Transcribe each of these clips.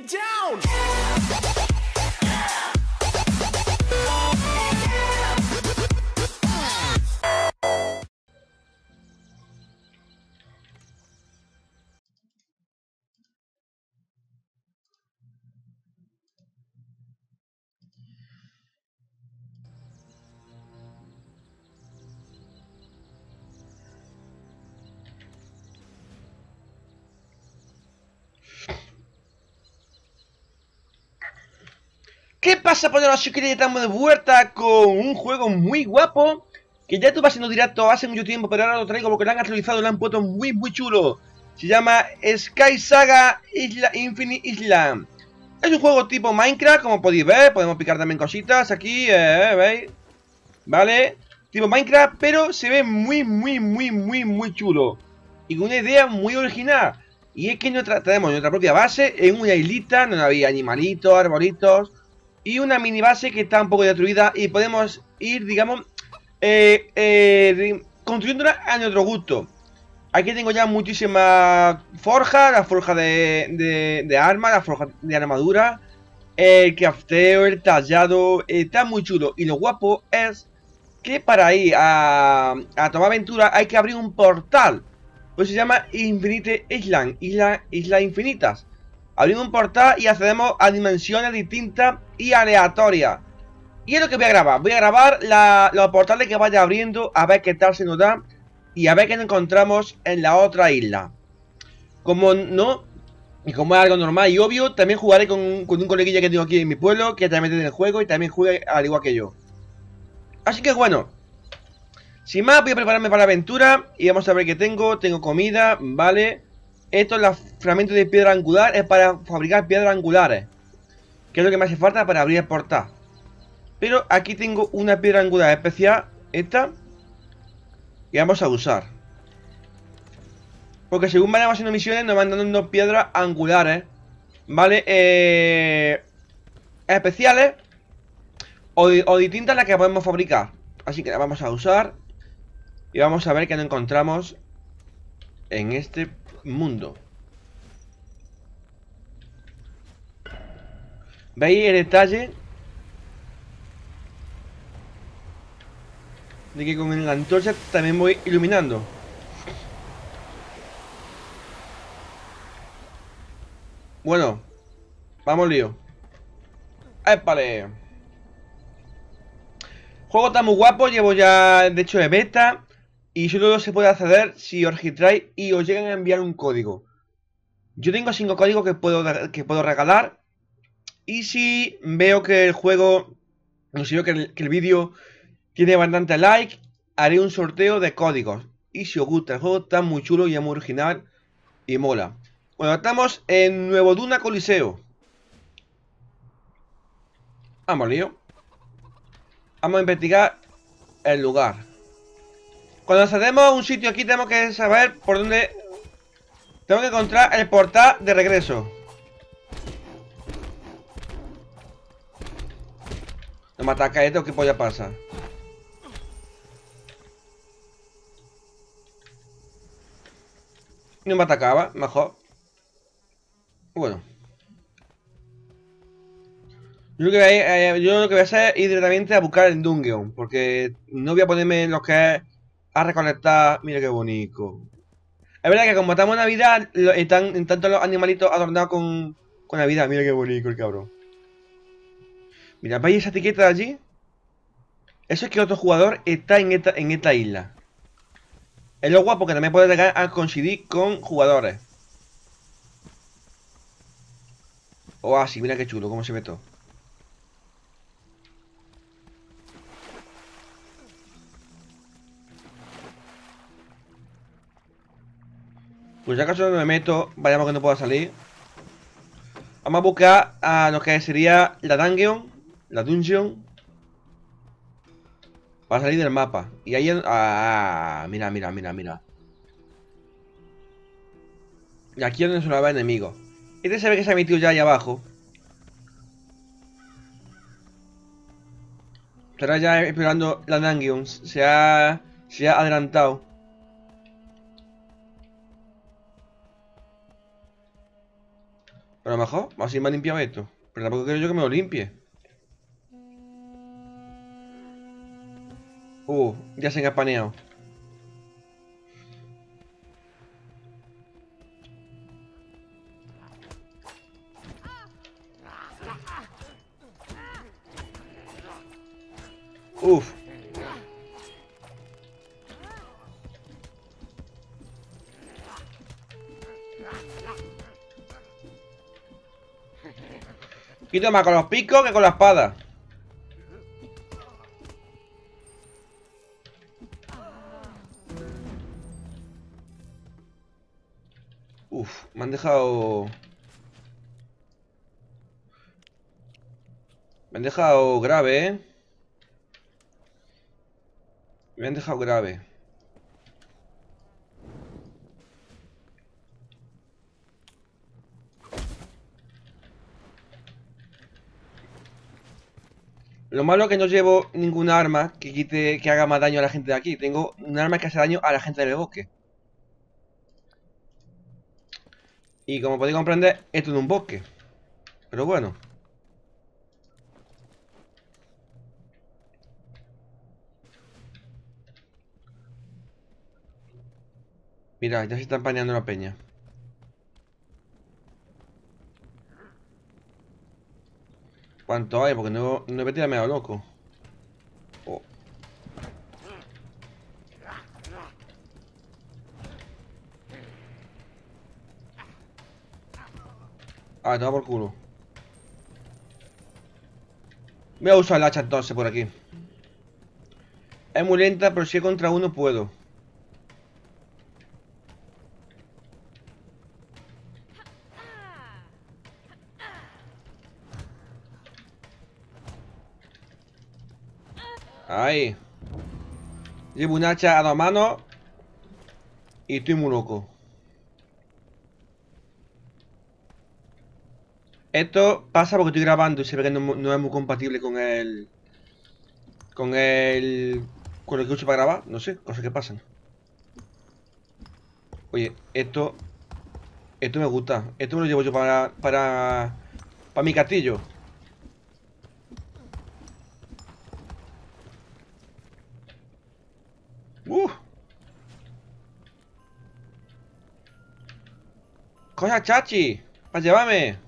down. ¿Qué pasa, poderosos? Que estamos de vuelta con un juego muy guapo que ya estuve haciendo directo hace mucho tiempo, pero ahora lo traigo porque lo han actualizado y lo han puesto muy chulo. Se llama Sky Saga Infinite Island. Es un juego tipo Minecraft, como podéis ver. Podemos picar también cositas aquí, ¿veis? Vale, tipo Minecraft, pero se ve muy chulo y con una idea muy original. Y es que tenemos nuestra propia base en una islita donde había animalitos, arbolitos y una mini base que está un poco destruida y podemos ir, digamos, construyéndola a nuestro gusto. Aquí tengo ya muchísimas forjas, la forja de armas, la forja de armadura, el crafteo, el tallado, está muy chulo. Y lo guapo es que para ir a tomar aventura hay que abrir un portal. Pues se llama Infinite Island, Isla Infinitas. Abrimos un portal y accedemos a dimensiones distintas y aleatorias. Y es lo que voy a grabar. Voy a grabar los portales que vaya abriendo, a ver qué tal se nos da y a ver qué nos encontramos en la otra isla. Como no, y como es algo normal y obvio, también jugaré con un coleguilla que tengo aquí en mi pueblo, que también tiene el juego y también juega al igual que yo. Así que bueno, sin más voy a prepararme para la aventura y vamos a ver qué tengo. Tengo comida, vale. Esto es el fragmento de piedra angular, es para fabricar piedras angulares, que es lo que me hace falta para abrir el portal. Pero aquí tengo una piedra angular especial, esta, que vamos a usar. Porque según vayamos haciendo misiones nos van dando piedras angulares, ¿vale? Especiales o distintas a las que podemos fabricar. Así que la vamos a usar y vamos a ver qué nos encontramos en este mundo. ¿Veis el detalle? De que con la antorcha también voy iluminando. Bueno, vamos lío. ¡Épale! El juego está muy guapo, llevo ya de hecho de beta. Y solo se puede acceder si os registráis y os llegan a enviar un código. Yo tengo 5 códigos que puedo regalar. Y si veo que el juego, o si veo que el vídeo tiene bastante like, haré un sorteo de códigos. Y si os gusta, el juego está muy chulo y es muy original y mola. Bueno, estamos en Nuevo Duna Coliseo. Vamos, lío. Vamos a investigar el lugar. Cuando accedemos a un sitio aquí tenemos que saber por dónde. Tengo que encontrar el portal de regreso. No me ataca esto, ¿qué polla pasa? No me atacaba, mejor. Bueno. Yo lo que voy a hacer es ir directamente a buscar el dungeon. Porque no voy a ponerme lo que es a recolectar. Mira qué bonito. Es verdad que como estamos en Navidad, están tanto los animalitos adornados con Navidad. Mira qué bonito el cabrón. Mira, ¿veis esa etiqueta de allí? Eso es que otro jugador está en esta isla. Es lo guapo que también puede llegar a coincidir con jugadores. Oh, así, mira qué chulo, cómo se ve todo. Pues ya acaso no me meto, vayamos que no pueda salir. Vamos a buscar a lo que sería la dungeon. La dungeon. Para salir del mapa. Y ahí... mira. Y aquí es donde se nos va enemigo. Este se ve que se ha metido ya ahí abajo. Estará ya explorando la dungeon. Se ha adelantado. Pero a lo mejor, así me ha limpiado esto. Pero tampoco quiero yo que me lo limpie. Ya se han espaneado. Uf. Quito más con los picos que con la espada. Uf, me han dejado... Me han dejado grave, ¿eh? Me han dejado grave. Lo malo es que no llevo ningún arma que quite, que haga más daño a la gente de aquí. Tengo un arma que hace daño a la gente del bosque. Y como podéis comprender, esto es un bosque. Pero bueno. Mira, ya se está empañando la peña. ¿Cuánto hay? Porque no he tirado medio loco. Oh. Ah, toma por culo. Voy a usar el hacha entonces por aquí. Es muy lenta, pero si contra uno puedo. Ahí. Llevo un hacha a 2 manos. Y estoy muy loco. Esto pasa porque estoy grabando y se ve que no es muy compatible con el... Con el... Con el que uso para grabar. No sé, cosas que pasan. Oye, esto me gusta. Esto me lo llevo yo para mi castillo. ¡Uh! ¡Cosa chachi! ¡Para llevarme!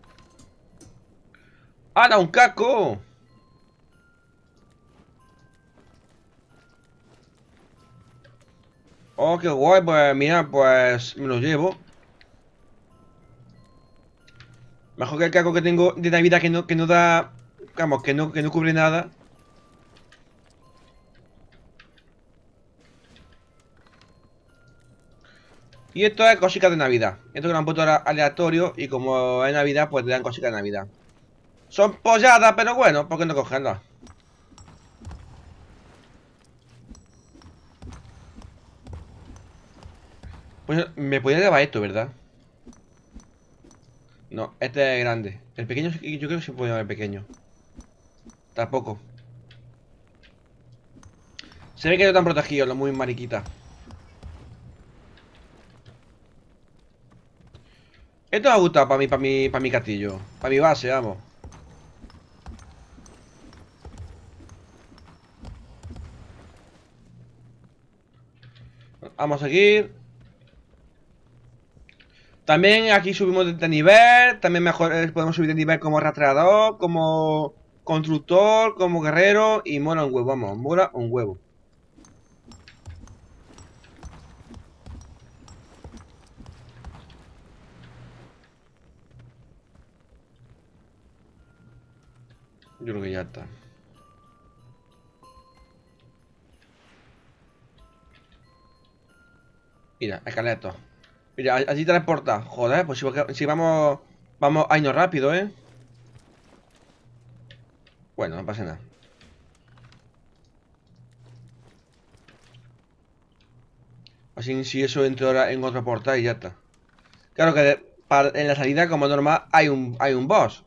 ¡Hala, un casco! Oh, qué guay, pues mira, pues me lo llevo. Mejor que el casco que tengo de Navidad que no da... Vamos, que no cubre nada. Y esto es cositas de Navidad. Esto que lo han puesto ahora aleatorio y como es Navidad, pues te dan cositas de Navidad. Son polladas, pero bueno, ¿por qué no cogerlas? Pues me podría llevar esto, ¿verdad? No, este es grande. El pequeño, yo creo que se puede llevar el pequeño. Tampoco. Se ve que no están protegidos, los muy mariquitas. Esto me ha gustado para mi castillo. Para mi base, vamos. Vamos a seguir. También aquí subimos de nivel. También mejor podemos subir de nivel como rastreador, como constructor, como guerrero. Y mola un huevo, vamos, mola un huevo. Yo creo que ya está. Mira, esqueleto. Mira, allí transporta. Joder, pues si vamos... Vamos a irnos rápido, ¿eh? Bueno, no pasa nada. Así si eso entra ahora en otro portal y ya está. Claro que en la salida, como normal, hay un boss.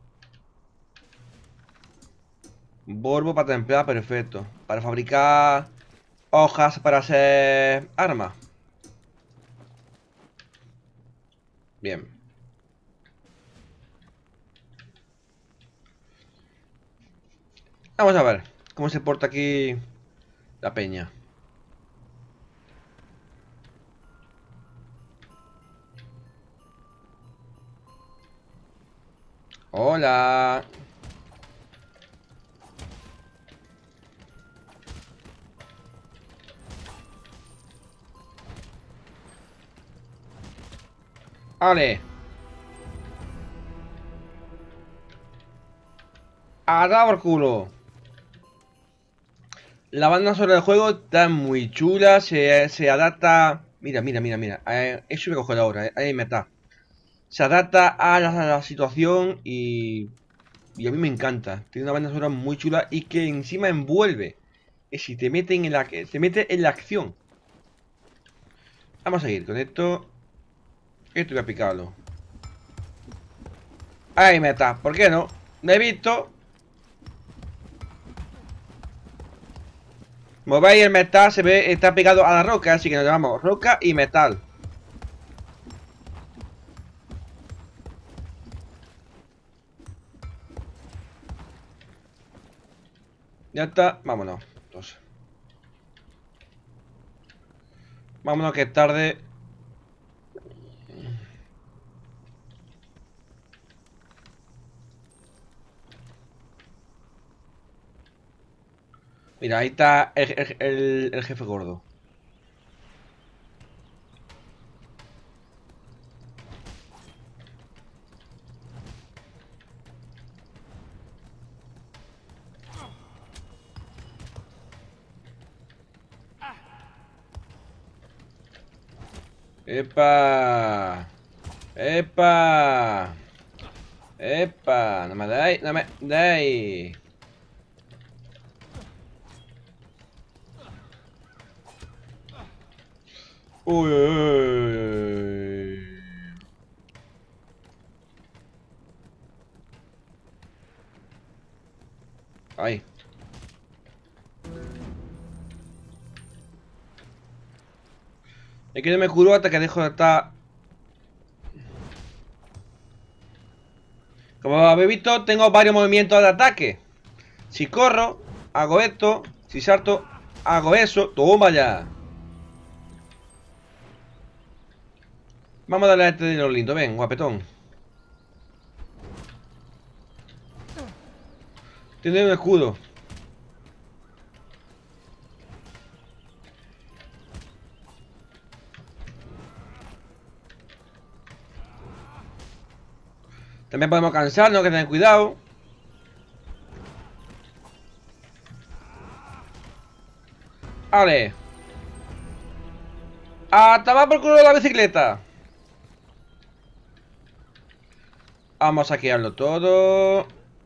Borbo para templar, perfecto. Para fabricar hojas para hacer armas. Bien. Vamos a ver cómo se porta aquí la peña. Hola. Vale. A dar por culo. La banda sonora del juego está muy chula. Se adapta. Mira, mira, mira, mira. Eso me cojo ahora. Ahí me está. Se adapta a la situación y a mí me encanta. Tiene una banda sonora muy chula y que encima envuelve. Y si te meten en la, te mete en la acción. Vamos a ir con esto. Esto voy a picarlo. Ahí me está. ¿Por qué no? Me he visto. Como veis, el metal se ve, está pegado a la roca, así que nos llamamos roca y metal. Ya está, vámonos. Entonces. Vámonos que es tarde. Mira, ahí está el jefe gordo. ¡Epa! ¡Epa! ¡Epa! No me dais, no me dais. Uy, uy, uy. Ahí. Es que no me curo hasta que dejo de estar. Como habéis visto, tengo varios movimientos de ataque. Si corro, hago esto. Si salto, hago eso. Toma ya. Vamos a darle a este de los lindos. Ven, guapetón. Tiene un escudo. También podemos cansarnos, que tener cuidado. Vale. A tomar por culo la bicicleta. Vamos a saquearlo todo.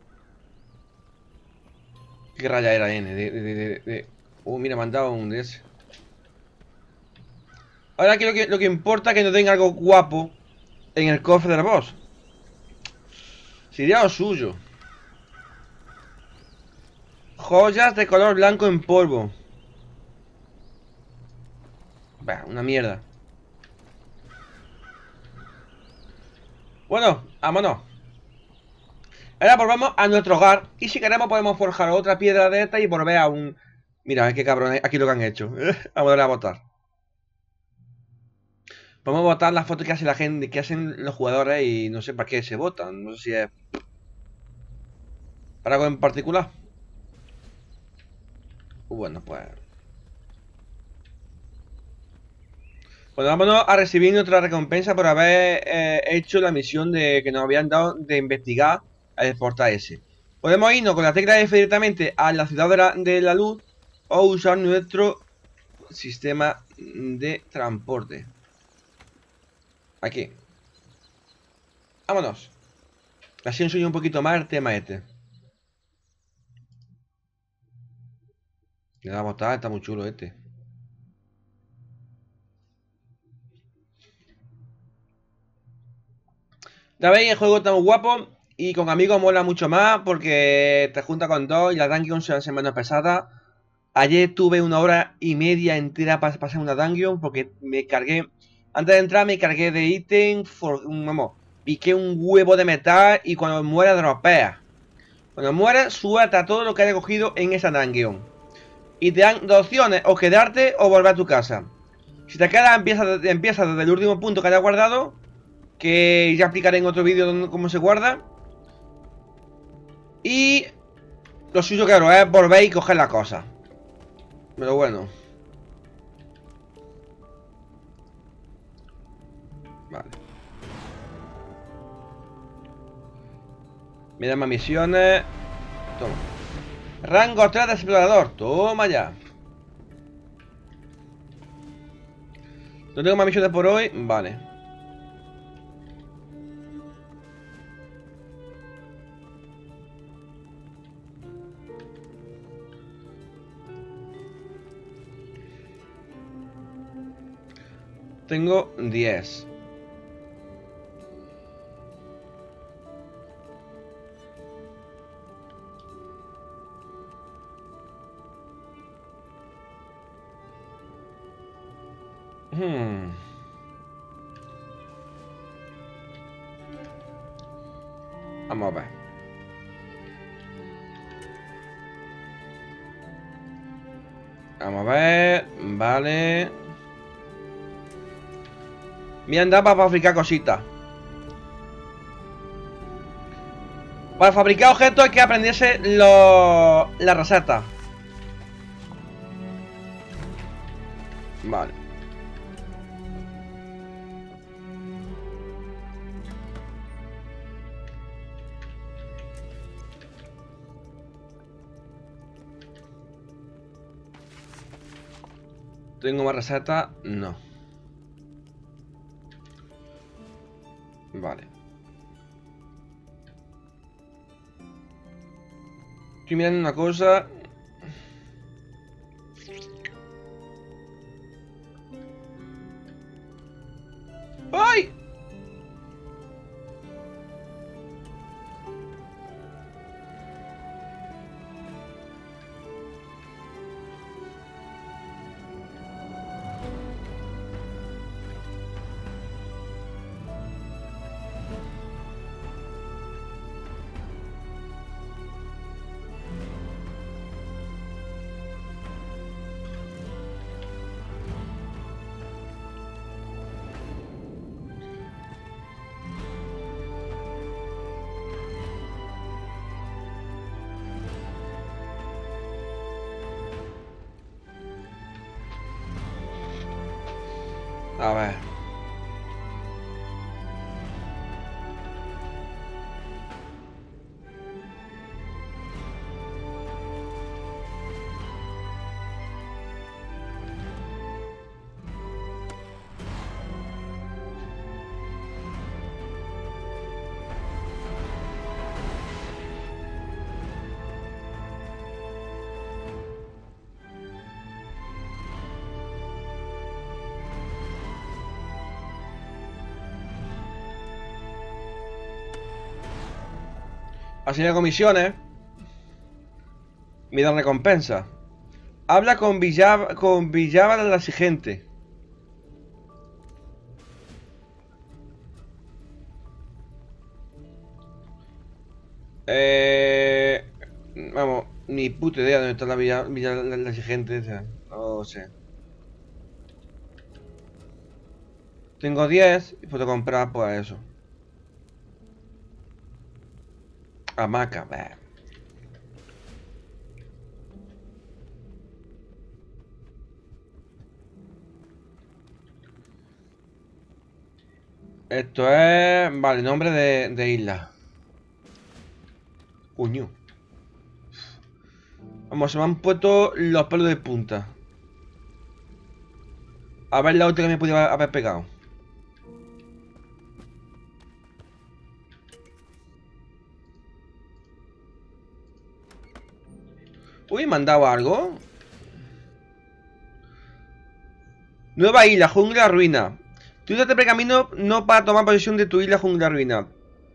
¿Qué raya era N? Mira, me han dado un de ese. Ahora aquí lo que importa es que nos den algo guapo en el cofre del boss. Sería lo suyo. Joyas de color blanco en polvo. Bah, una mierda. Bueno, vámonos. Ahora volvamos a nuestro hogar. Y si queremos podemos forjar otra piedra de esta y volver a un... Mira, qué cabrón, aquí lo que han hecho. Vamos a darle a votar. Vamos a votar las fotos que hace la gente, que hacen los jugadores y no sé para qué se votan. No sé si es para algo en particular. Bueno, pues... Bueno, vámonos a recibir nuestra recompensa por haber hecho la misión de que nos habían dado de investigar el portal ese. Podemos irnos con la tecla F directamente a la ciudad de la luz o usar nuestro sistema de transporte. Aquí. Vámonos. Así enseño un poquito más el tema este. Le damos a está muy chulo este. Ya veis, el juego está muy guapo y con amigos mola mucho más porque te junta con dos y las dungeons se hacen menos pesadas. Ayer tuve 1 hora y media entera para pasar una dungeon porque me cargué, antes de entrar me cargué de ítem, vamos, piqué un huevo de metal y cuando muera dropea. Cuando mueres, suelta todo lo que hayas cogido en esa dungeon. Y te dan dos opciones, o quedarte o volver a tu casa. Si te quedas, empieza desde el último punto que hayas guardado, que ya explicaré en otro vídeo cómo se guarda. Y lo suyo, claro, es volver y coger la cosa. Pero bueno. Vale. Mira más misiones. Toma. Rango 3 de explorador. Toma ya. No tengo más misiones por hoy. Vale. Tengo 10. Vamos a ver. Vamos a ver. Vale. Me han dado para fabricar cositas. Para fabricar objetos hay que aprenderse la receta. Vale. ¿Tengo más receta? No. Vale. Estoy mirando una cosa. ¡Ay! A ver. Asigna comisiones. Me dan recompensa. Habla con Villaba la exigente. Vamos, ni puta idea de dónde está la Villa la exigente. O sea, no sé. Tengo 10 y puedo comprar pues eso. Hamaca, bah. Esto es... Vale, nombre de isla. Coño. Vamos, se me han puesto los pelos de punta. A ver la otra que me podía haber pegado. Uy, ¿me han dado algo? Nueva isla, jungla ruina. Tú te pergamino no para tomar posesión de tu isla jungla ruina.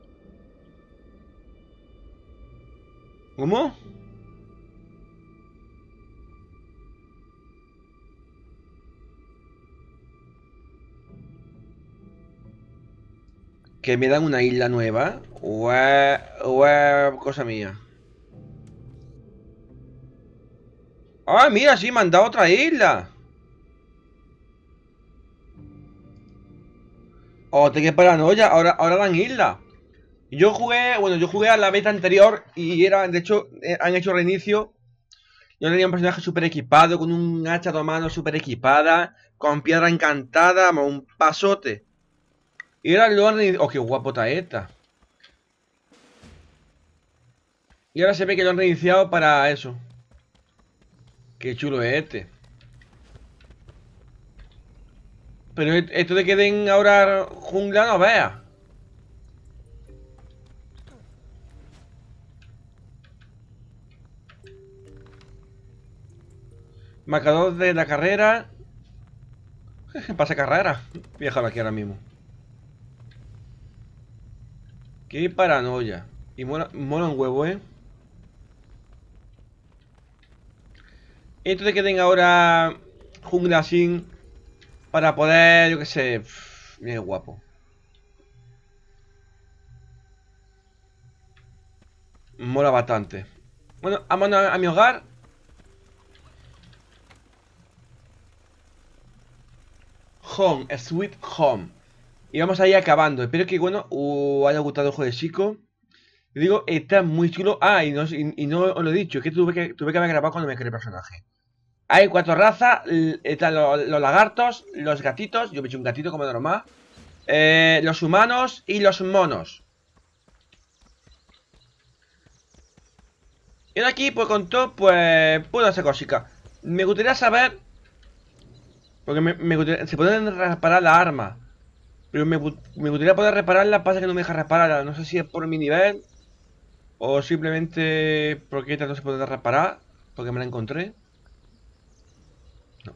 ¿Cómo? ¿Que me dan una isla nueva? O es cosa mía? Ah, mira, sí, me han dado otra isla. Oh, te qué paranoia, ahora dan isla. Yo jugué, bueno, yo jugué a la beta anterior y era, de hecho, han hecho reinicio. Yo tenía un personaje súper equipado, con un hacha de mano súper equipada, con piedra encantada, un pasote. Y ahora lo han reiniciado. Oh, qué guapo está esta. Y ahora se ve que lo han reiniciado para eso. Qué chulo es este. Pero esto de que den ahora jungla no veas. Marcador de la carrera. Pasa carrera. Voy a dejarlo aquí ahora mismo. Qué paranoia. Y mola un huevo, ¿eh? Esto de que den ahora jungla sin para poder, yo qué sé. Bien guapo. Mola bastante. Bueno, vámonos a mi hogar. Home, Sweet Home. Y vamos a ir acabando. Espero que, bueno, os haya gustado el juego de chico. Digo, está muy chulo. Ah, y no os lo he dicho, es que tuve que haber grabado cuando me creé el personaje. Hay 4 razas. Están los lagartos, los gatitos. Yo me he hecho un gatito como normal. Los humanos y los monos. Y ahora aquí, pues con todo, pues puedo hacer cositas. Me gustaría saber. Porque se pueden reparar las armas. Pero me gustaría poder repararlas. Pasa que no me deja repararlas. No sé si es por mi nivel. O simplemente porque esta no se puede reparar. Porque me la encontré. No.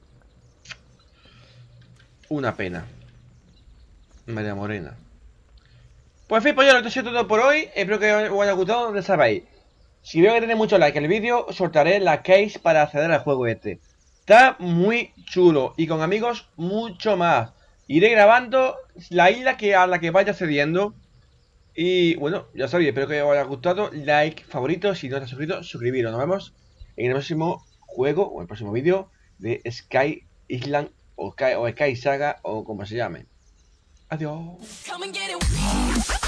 Una pena. María Morena. Pues en fin, pues ya lo he hecho todo por hoy. Espero que os haya gustado. Ya sabéis. Si veo que tenéis mucho like en el vídeo, soltaré la case para acceder al juego este. Está muy chulo. Y con amigos, mucho más. Iré grabando la isla a la que vaya accediendo. Y bueno, ya sabéis, espero que os haya gustado. Like, favorito, si no te has suscrito, suscribiros. Nos vemos en el próximo juego o en el próximo vídeo de Sky Island o Sky Saga o como se llame. Adiós.